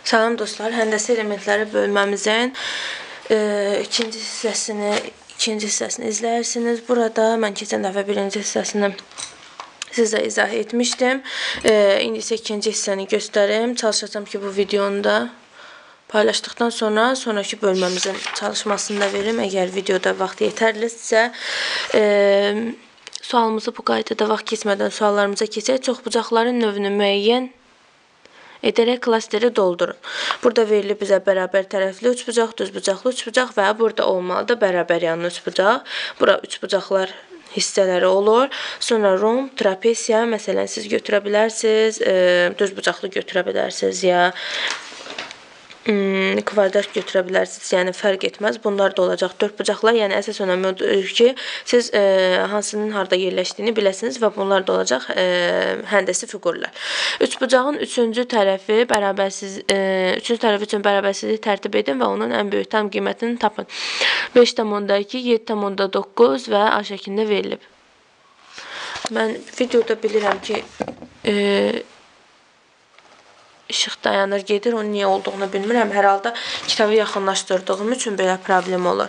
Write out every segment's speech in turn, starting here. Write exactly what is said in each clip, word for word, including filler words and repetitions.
Salam dostlar, həndəsə elementləri bölməmizin e, ikinci hissəsini, ikinci hissəsini izləyirsiniz. Burada mən keçən dəfə birinci hissəsini sizə izah etmişdim. E, indi isə ikinci hissəni göstərim. Çalışacağım ki, bu videonu da paylaşdıqdan sonra sonraki bölməmizin çalışmasını da verim. Əgər videoda vaxt yetərlisə, e, sualımızı bu qaydada vaxt keçmədən suallarımıza keçək. Çoxbucaqların növünü müəyyən edərək klasteri doldurun. Burada verilib bizə bərabər tərəfli üçbucaq, düzbucaqlı üçbucaq və burada olmalıdır bərabər yanlı üçbucaq. Bura üçbucaqlar hissələri olur. Sonra romb, trapesiya, məsələn, siz götürə bilərsiniz, e, düzbucaqlı götürə bilərsiniz ya Hmm, kvadrat götürə bilərsiniz, yəni fərq etməz. Bunlar da olacaq dörd bucaqlar, yəni əsas önəmi odur ki, siz e, hansının harda yerləşdiyini biləsiniz və bunlar da olacaq e, həndəsi fiqurlar. Üç bucağın üçüncü tərəfi bərabərsiz, e, üçüncü tərəfi üçün bərabərsizliyi tərtib edin və onun ən böyük tam qiymətini tapın. beş tam onda iki, yeddi tam onda doqquz və A şəklində verilib. Mən videoda bilirəm ki, e, işıq dayanır, gedir. Onun niyə olduğunu bilmirəm. Hər halda kitabı yaxınlaşdırdığım üçün belə problem olur.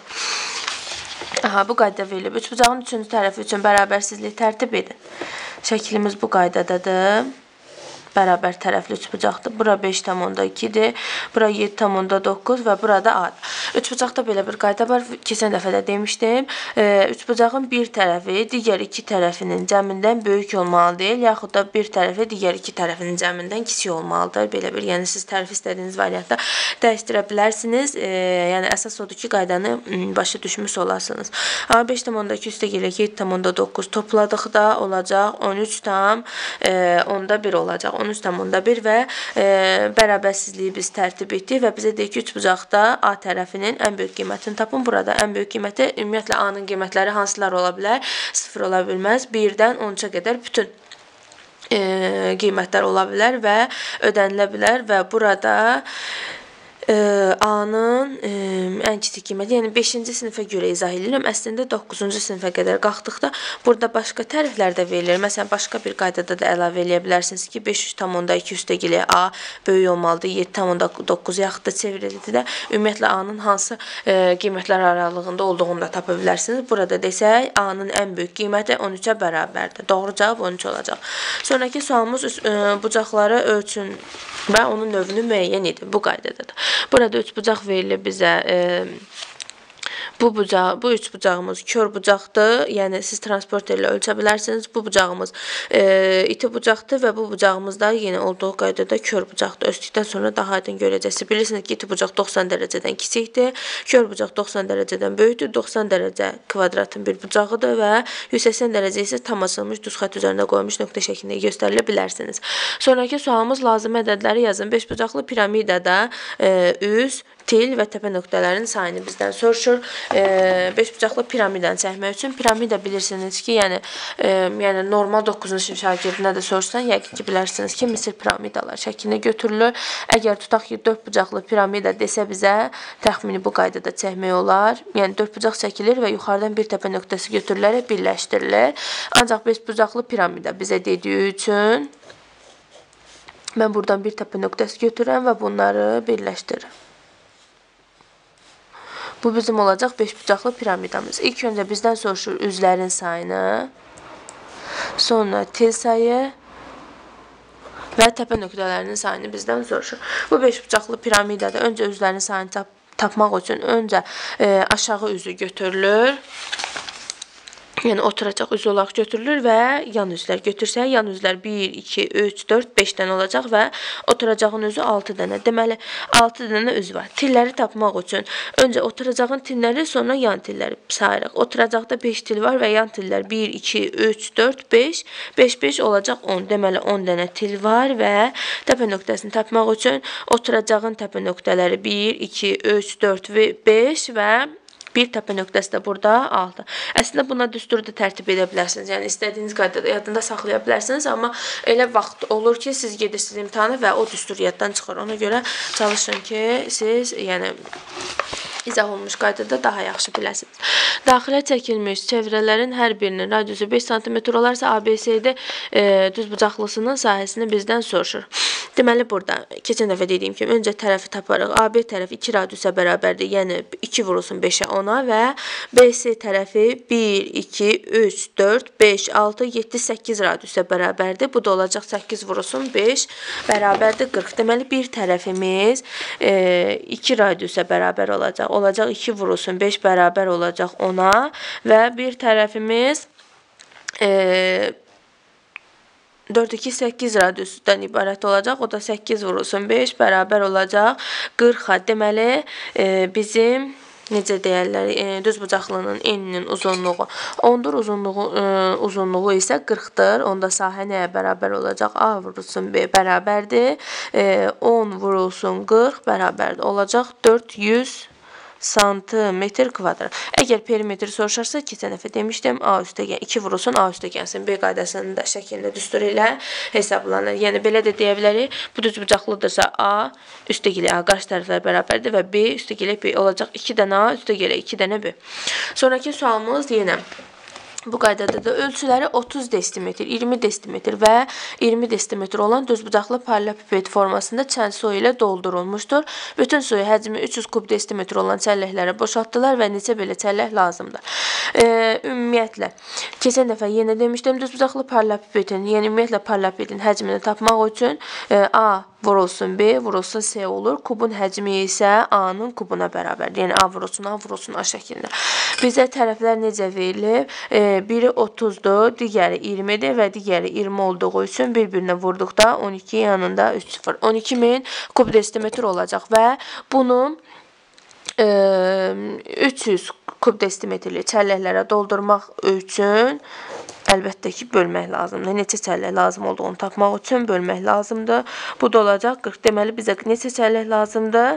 Aha, bu qaydada verilib. Üçbucağın üçüncü tərəfi üçün bərabərsizliyi tərtib edin. Şəklimiz bu qaydadadır. Bərabər tərəfli üçbucaqdır. Bura beş tam onda ikidir. Bura yeddi tam onda doqquz və burada A-dır. Üçbucaqda belə bir qayda var. Keçən dəfə də demişdim. E, üçbucağın bir tərəfi digər iki tərəfinin cəmindən böyük olmalı deyil, yaxud da bir tərəfi digər iki tərəfinin cəmindən kiçik olmalıdır. Belə bir, yəni siz tərif istədiyiniz variantda dəyişdirə bilərsiniz. E, yəni əsas odur ki, qaydanı başa düşmüş olasınız. A beş tam onda iki üstə gələ yeddi tam onda doqquz topladıqda olacaq on üç tam onda bir olacaq. on üç tam onda bir və e, bərabərsizliyi biz tərtib etdik və bizə deyək ki, üçbucaqda A tərəfinin ən böyük qiymətini tapın. Burada ən böyük qiyməti ümumiyyətlə A-nın qiymətləri hansılar ola bilər? sıfır ola bilməz. birdən on üçə qədər bütün e, qiymətlər ola bilər və ödənilə bilər və burada e, A-nın e, ən kiçik qiyməti, yəni beşinci sinifə görə izah edirəm. Əslində doqquzuncu sinifə qədər qalxdıqda burada başqa təriflər də verilir. Məsələn, başqa bir qaydada da əlavə eləyə bilərsiniz ki, beş tam onda iki üstə gələ A böyük olmalıdır, yeddi tam onda doqquz yaxud da çevrildi də ümumiyyətlə A-nın hansı e, qiymətlər aralığında olduğunu da tapa bilərsiniz. Burada desək, A-nın ən böyük qiyməti on üçə bərabərdir. Doğru cavab on üç olacaq. Sonraki sualımız e, bucaqları ölçün və onun növünü müəyyən edin. Bu qaydadadır. Burada üç bucaq verilir bizə. E, bu bucaq, bu üç bucağımız kör bucaqdır. Yəni siz transporter ilə ölçə bilərsiniz. Bu bucağımız e, iti bucaqdır və bu bucağımız da yenə olduğu qaydada kör bucaqdır. Ölçdükdən sonra daha aydın görəcəksiniz. Bilirsiniz ki, iti bucaq doxsan dərəcədən kiçikdir. Kör bucaq doxsan dərəcədən böyükdür. doxsan dərəcə kvadratın bir bucağıdır və yüz səksən dərəcə isə tam açılmış düz xətt üzərində qoyulmuş nöqtə şəklində göstərilə bilərsiniz. Sonraki sualımız lazım ədədləri yazın. beş bucaqlı piramidada e, üz, til və təpə nöqtələrin sayını bizdən soruşur. E, beş bucaqlı piramidanı çəkmək üçün piramida bilirsiniz ki, yəni e, yəni normal doqquzuncu sinif şagirdinə də soruşsan, yəqin ki, bilərsiniz ki, Misir piramidalar şəklinə götürülür. Əgər tutaq ki, dörd bucaqlı piramida desə bizə, təxmini bu qaydada çəkmək olar. Yəni dörd bucaq çəkilir və yuxarıdan bir təpə nöqtəsi götürülərək birləşdirilir. Ancaq beş bucaqlı piramida bizə dediyi üçün mən buradan bir təpə nöqtəsi götürürəm və bunları birləşdirirəm. Bu bizim olacaq beş bucaqlı piramidamız. İlk öncə bizdən soruşur üzlərin sayını, sonra til sayı və təpə nöqtələrinin sayını bizdən soruşur. Bu beş bucaqlı piramidada öncə üzlərin sayını tap tapmaq üçün öncə e, aşağı üzü götürülür. Yəni oturacaq üz olaraq götürülür və yan üzlər götürsək, yan üzlər bir, iki, üç, dörd, beş dənə olacaq və oturacağın üzü altı dənə. Deməli, altı dənə üz var. Tilləri tapmaq üçün öncə oturacağın tilləri, sonra yan tilləri sayırıq. Oturacaqda beş til var və yan tillər bir, iki, üç, dörd, beş, beş, beş olacaq on. Deməli, on dənə til var və təpə nöqtəsini tapmaq üçün oturacağın təpə nöqtələri bir, iki, üç, dörd və beş və bir təpə nöqtəsi də burada altı. Əslində buna düsturu da tərtib edə bilərsiniz. Yəni istədiyiniz qaydada yadında saxlaya bilərsiniz, amma elə vaxt olur ki, siz gedirsiniz imtahana və o düstur yaddan çıxır. Ona görə çalışın ki, siz yəni izah olunmuş qaydada daha yaxşı biləsiniz. Daxilə çəkilmiş çevrələrin hər birinin radiusu beş santimetr olarsa A B C D e, düzbucaqlısının sahəsini bizdən soruşur. Deməli, burada keçən dəfə dediyim kimi, öncə tərəfi taparıq. A B tərəfi iki radiusa bərabərdir, yəni iki vurulsun beşə ona və B C tərəfi bir, iki, üç, dörd, beş, altı, yeddi, səkkiz radiusa bərabərdir. Bu da olacaq səkkiz vurulsun beş bərabərdir qırx. Deməli, bir tərəfimiz iki radiusa bərabər olacaq. Olacaq iki vurulsun beş bərabər olacaq ona və bir tərəfimiz dörd, iki, səkkiz radiusdan ibarət olacaq. O da səkkiz vurulsun beş bərabər olacaq qırxa. Deməli, bizim necə deyərlər, düz bucaqlının eninin uzunluğu ondur, uzunluğu, uzunluğu isə qırxdır. Onda sahə nəyə bərabər olacaq? A vurulsun B bərabərdir. on vurulsun qırx bərabərdir. Olacaq dörd yüz santimetr kvadrat. Əgər perimetri soruşarsa, keçən dəfə demişdim, A üstəgən iki vurulsun, A üstəgənsin. B qaydasının da şəklində düstur ilə hesablanır. Yəni, belə də deyə bilərik, bu düz bucaqlıdırsa A üstəgələ A qarşı tərəflər bərabərdir və B üstəgələ B olacaq iki dənə A üstəgələ iki dənə B. Sonraki sualımız yenə bu qaydada da ölçüləri otuz desimetr, iyirmi desimetr və iyirmi desimetr olan düzbucaqlı paralelipiped formasında çəl suyu ilə doldurulmuşdur. Bütün suyu həcmi üç yüz kub desimetr olan çəlləklərə boşaltdılar və neçə belə çəllək lazımdır. E, ümumiyyətlə, keçən dəfə yenə demişdim, düzbucaqlı paralelipipedin, yəni ümumiyyətlə paralelipipedin həcmini tapmaq üçün e, A vurulsun B vurulsun C olur. Kubun həcmi isə A-nın kubuna bərabərdir. Yəni, A vurulsun A vurulsun A şəklində. Bizə tərəflər necə verilib? E, biri otuzdur, digəri iyirmidir və digəri iyirmi olduğu üçün bir-birinə vurduqda on iki yanında üç sıfır. on iki min kub desimetr olacaq və bunu e, üç yüz kub desimetrli çəlləklərə doldurmaq üçün əlbəttə ki, bölmək lazımdır. Neçə çəllək lazım olduğunu tapmaq üçün bölmək lazımdır. Bu da olacaq qırx. Deməli, bizə neçə çəllək lazımdır?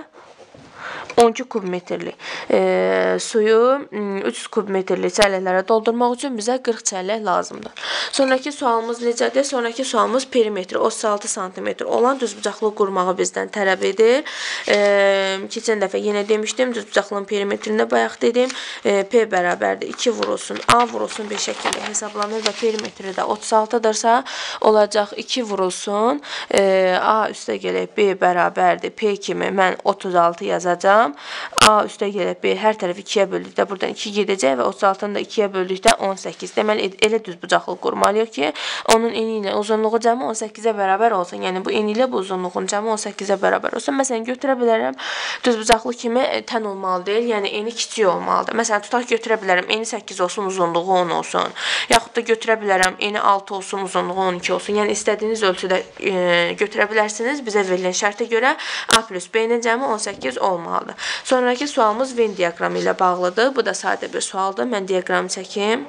on iki kub metrli e, suyu üç yüz kub metrli çəlləklərə doldurmaq üçün bizə qırx çəllək lazımdır. Sonraki sualımız necədir? Sonraki sualımız perimetri otuz altı santimetr olan düzbucaqlı qurmağı bizdən tələb edir. E, keçən dəfə yenə demişdim, düzbucaqlının perimetrini bayaq dedim. E, P bərabərdir iki vurulsun A vurulsun B şəkildə hesablanır və perimetri də otuz altıdırsa olacaq iki vurulsun e, A üstə gələk B bərabərdir P kimi mən otuz altı yazacağım. A üstə gələk B hər tərəf ikiyə böldükdə buradan iki gedəcək və otuz altını da ikiyə böldükdə on səkkiz. Deməli, elə düzbucaqlı qurmalıyıq ki, onun eni ilə uzunluğu cəmi on səkkizə bərabər olsun. Yəni, bu eni ilə bu uzunluğun cəmi on səkkizə bərabər olsun. Məsələn, götürə bilərəm, düzbucaqlı kimi tən olmalı deyil, yəni eni kiçik olmalıdır. Məsələn, tutaq götürə bilərəm, eni səkkiz olsun, uzunluğu on olsun. Yaxud da götürə bilərəm, eni altı olsun, uzunluğu on iki olsun. Yəni, istədiyiniz ölçüdə e, götürə bilərsiniz. Bizə verilən şərtə görə A plus B-nin cəmi on səkkiz olmalıdır. Sonraki sualımız Venn diaqramı ilə bağlıdır. Bu da sadə bir sualdır. Mən diaqramı çəkim.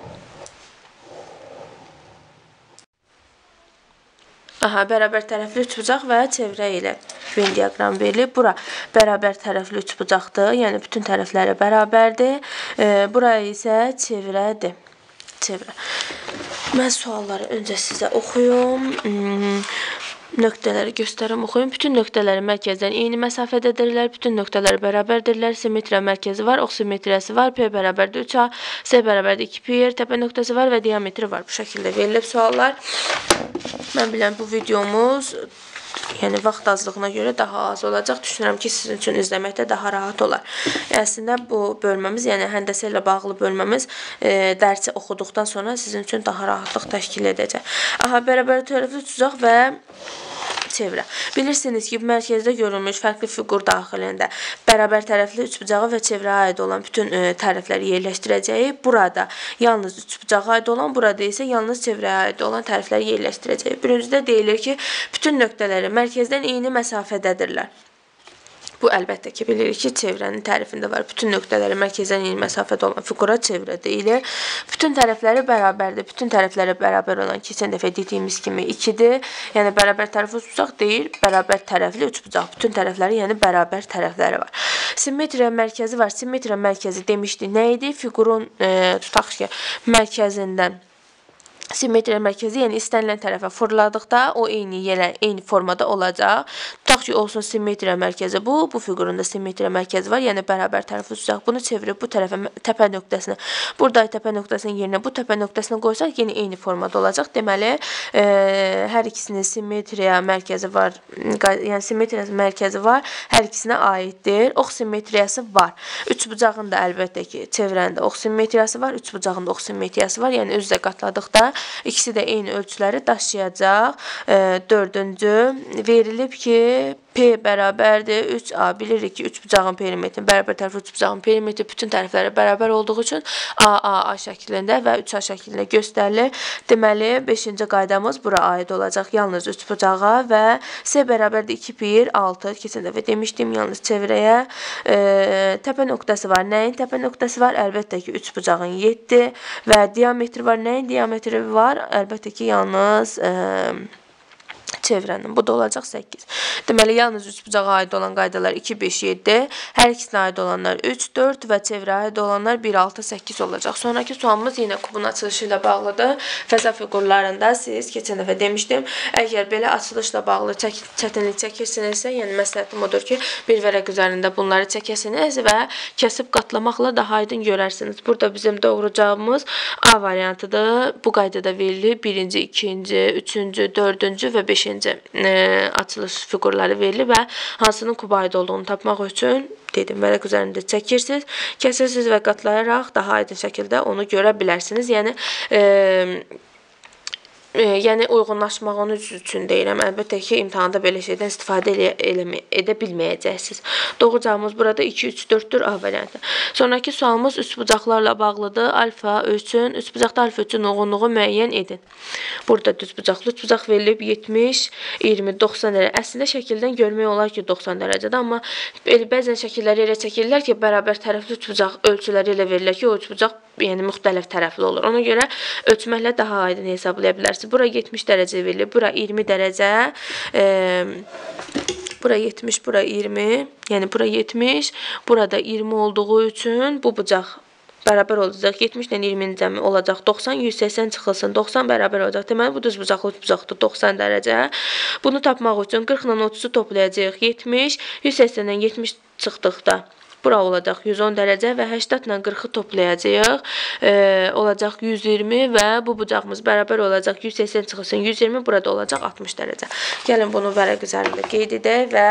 Aha, bərabər tərəfli üçbucaq və çevrə ilə Venn diaqramı verilir. Bura bərabər tərəfli üçbucaqdır. Yəni, bütün tərəfləri bərabərdir. E, Buraya isə çevrədir. Çevrə. Mən sualları öncə sizə oxuyum. Hmm. Nöqtələri göstərim, oxuyun. Bütün nöqtələri mərkəzdən eyni məsafədədirlər. Bütün nöqtələri bərabərdirlər. Simmetriya mərkəzi var, oximetriyası var. P bərabərdir üç A, C bərabərdir iki pi, təpə nöqtəsi var və diametri var. Bu şəkildə verilib suallar. Mən bilən bu videomuz yəni vaxt azlığına görə daha az olacaq. Düşünürəm ki, sizin üçün izləməkdə daha rahat olar. Əslində bu bölməmiz, yəni həndəsə ilə bağlı bölməmiz e, dərsi oxuduqdan sonra sizin üçün daha rahatlıq təşkil edəcək. Aha, bərabər tərəfli tutacaq və çevrə. Bilirsiniz ki, mərkəzdə görülmüş fərqli fiqur daxilində bərabər tərəfli üçbucağa və çevrəyə aid olan bütün e, tərəfləri yerləşdirəcəyik. Burada yalnız üçbucağa aid olan, burada isə yalnız çevrəyə aid olan tərəfləri yerləşdirəcəyik. Birincidə deyilir ki, bütün nöqtələri mərkəzdən eyni məsafədədirlər. Bu, əlbəttə ki, bilirik ki, çevrənin tərifində var. Bütün nöqtələri mərkəzdən eyni məsafədə olan fiqura çevrə deyilir. Bütün tərəfləri bərabərdir. Bütün tərəfləri bərabər olan keçən dəfə dediyimiz kimi ikidir. Yəni, bərabər tərəfli üçbucaq deyil, bərabər tərəfli üçbucaq. Bütün tərəfləri, yəni bərabər tərəfləri var. Simmetriya mərkəzi var. Simmetriya mərkəzi demişdik. Nə idi? Fiqurun, e, tutaq ki, mərkəzindən simmetriya mərkəzi, yəni istənilən tərəfə fırladıqda o eyni yerə, eyni formada olacaq. Tutaq ki, olsun simmetriya mərkəzi bu, bu fiqurunda simmetriya mərkəzi var, yəni bərabər tərəfi tutacaq. Bunu çevirib bu tərəfə təpə nöqtəsini, burada təpə nöqtəsinin yerinə bu təpə nöqtəsini qoysaq, yenə eyni formada olacaq. Deməli, e, hər ikisinin simmetriya mərkəzi var, yəni simmetriya mərkəzi var, hər ikisinə aiddir. Ox simmetriyası var. Üç bucağın da əlbəttə ki, çevrəndə ox simmetriyası var, üç bucağın da ox simmetriyası var. Yəni, üz-üzə qatladıqda ikisi də eyni ölçüləri daşıyacaq. E, dördüncü verilib ki, P bərabərdir üç A. Bilirik ki, üç bucağın perimetri, bərabər tərəfi üç bucağın perimetri bütün tərəfləri bərabər olduğu üçün A A A şəklində və üç A şəklində göstərilir. Deməli, beşinci qaydamız bura aid olacaq. Yalnız üç bucağa və S bərabərdir iki pi altı. Keçən dəfə demişdim, yalnız çevrəyə e, təpə nöqtəsi var. Nəyin təpə nöqtəsi var? Əlbəttə ki, üç bucağın yeddi və diametri var. Nəyin diametri var? Əlbəttə ki, yalnız e, çevrənin. Bu da olacaq səkkiz. Deməli, yalnız üç bucağa aid olan qaydalar iki, beş, yeddi. Hər ikisinə aid olanlar üç, dörd və çevrəyə aid olanlar bir, altı, səkkiz olacaq. Sonraki sualımız yenə kubun açılışı ilə bağlıdır. Fəza fiqurlarında siz keçən dəfə demişdim, əgər belə açılışla bağlı çək çətinlik çəkirsinizsə, yəni məsləhətim odur ki, bir vərəq üzərində bunları çəkəsiniz və kəsib qatlamaqla daha aydın görərsiniz. Burada bizim doğru cavabımız A variantıdır. Bu qaydada verilir. Birinci, ikinci, üçüncü, dördüncü və beşinci e, açılış fiqurları verilir və hansının kuba aid olduğunu tapmaq üçün dedim, vərəq üzərində çəkirsiniz, kəsirsiniz və qatlayaraq daha aydın şəkildə onu görə bilərsiniz. Yəni, e, E, yəni uyğunlaşmaq onun üçün deyirəm. Əlbəttə ki, imtahanda belə şeydən istifadə eləmə, edə bilməyəcəksiniz. Doğru cavabımız burada iki, üç, dörddür A variantı. Sonraki sualımız üç bucaqlarla bağlıdır. Alfa üçün, üç bucaqda alfa üçün uyğunluğu müəyyən edin. Burada düz bucaqlı üç bucaq verilib yetmiş, iyirmi, doxsan dərəcə. Əslində şəkildən görmək olar ki, doxsan dərəcədə, amma bəzən şəkilləri elə çəkirlər ki, bərabər tərəfli üç bucaq ölçüləri ilə verilir ki, o üç bucaq yəni müxtəlif tərəfli olur. Ona görə ölçməklə daha aydın hesablaya bilərsiniz. Bura yetmiş dərəcə verilir, bura iyirmi dərəcə, e, bura yetmiş, bura iyirmi, yəni bura yetmiş, burada iyirmi olduğu üçün bu bucaq bərabər olacaq. yetmiş ilə iyirminin cəmi olacaq doxsan, yüz səksən çıxılsın. doxsan bərabər olacaq. Deməli, bu düz bucaqlı üç bucaqdır, doxsan dərəcə. Bunu tapmaq üçün qırx ilə otuzu toplayacağıq. yetmiş, yüz səksəndən yetmiş çıxdıqda bura olacaq yüz on dərəcə və səksən ilə qırxı toplayacağıq. E, olacaq yüz iyirmi və bu bucağımız bərabər olacaq. yüz səksən çıxılsın yüz iyirmi, burada olacaq altmış dərəcə. Gəlin bunu vərəq üzərində qeyd edək və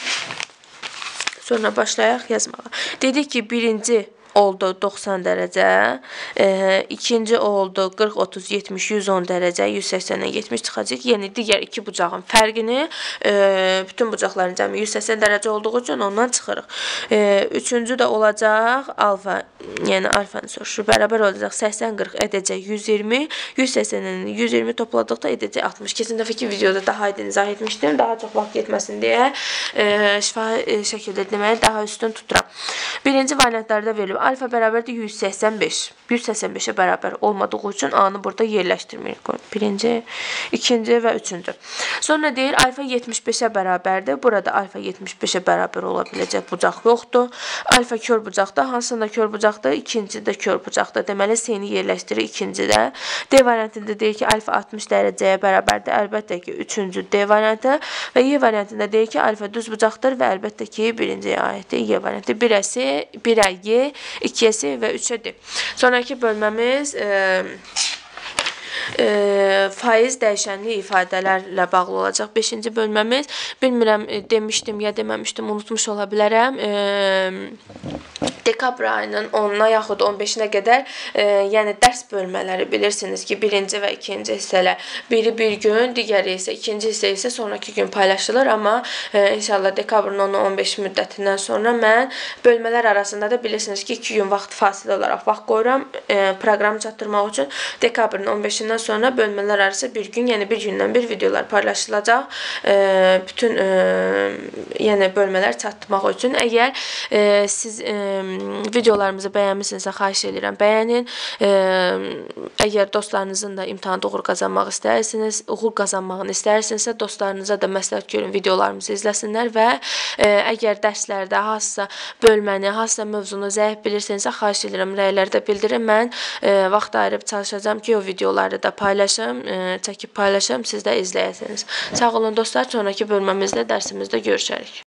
sonra başlayaq yazmağa. Dedik ki, birinci oldu doxsan dərəcə, e, ikinci oldu qırx, otuz, yetmiş, yüz on dərəcə, yüz səksəndən yetmiş çıxacaq. Yəni, digər iki bucağın fərqini e, bütün bucaqların cəmi yüz səksən dərəcə olduğu üçün ondan çıxırıq. E, üçüncü də olacaq alfa, yəni alfanı soruşur. Bərabər olacaq səksən, qırx edəcək yüz iyirmi, yüz səksəndən yüz iyirmi topladıqda edəcək altmış. Keçən dəfəki videoda daha aydın izah etmişdim. Daha çox vaxt getməsin deyə e, şifahi şəkildə deməli daha üstün tuturam. Birinci variantlarda verilib. Alfa bərabərdir yüz səksən beş. yüz səksən beşə bərabər olmadığı üçün A-nı burada yerləşdirmirik. Birinci, ikinci və üçüncü. Sonra deyir, alfa yetmiş beşə bərabərdir. Burada alfa yetmiş beşə bərabər ola biləcək bucaq yoxdur. Alfa kör bucaqda, hansında kör bucaqda? İkinci də kör bucaqda. Deməli, C-ni yerləşdirir ikincidə. D variantında deyir ki, alfa altmış dərəcəyə bərabərdir. Əlbəttə ki, üçüncü D variantı və Y variantında deyir ki, alfa düz bucaqdır və əlbəttə ki, birinciyə aiddir. Y variantı birə C, birə Y, ikiyə C və üçə D. Sonraki bölməmiz e, e, faiz dəyişənli ifadələrlə bağlı olacaq. Beşinci bölməmiz, bilmirəm demişdim ya deməmişdim, unutmuş ola bilərəm. E, dekabr ayının onuna yaxud on beşinə qədər, e, yəni dərs bölmələri bilirsiniz ki, birinci və ikinci hissələr biri bir gün, digəri isə ikinci hissə isə sonraki gün paylaşılır, amma e, inşallah dekabrın onu on beş müddətindən sonra mən bölmələr arasında da bilirsiniz ki, iki gün vaxt fasilə olaraq vaxt qoyuram e, proqramı çatdırmaq üçün. Dekabrın on beşindən sonra bölmələr arası bir gün, yəni bir gündən bir videolar paylaşılacaq. E, bütün e, yəni bölmələr çatdırmaq üçün. Əgər e, siz e, videolarımızı bəyənmisinizsə, xahiş edirəm, bəyənin. E, əgər dostlarınızın da imtahanda uğur qazanmaq istəyirsiniz, uğur qazanmağını istəyirsinizsə, dostlarınıza da məsləhət görün, videolarımızı izləsinlər və e, əgər dərslərdə hansısa bölməni, hansısa mövzunu zəif bilirsinizsə, xahiş edirəm, rəylərdə bildirin. Mən e, vaxt ayırıb çalışacağam ki, o videoları da paylaşım, e, çəkib paylaşım, siz də izləyəsiniz. Sağ olun dostlar, sonraki bölməmizdə dərsimizdə görüşərik.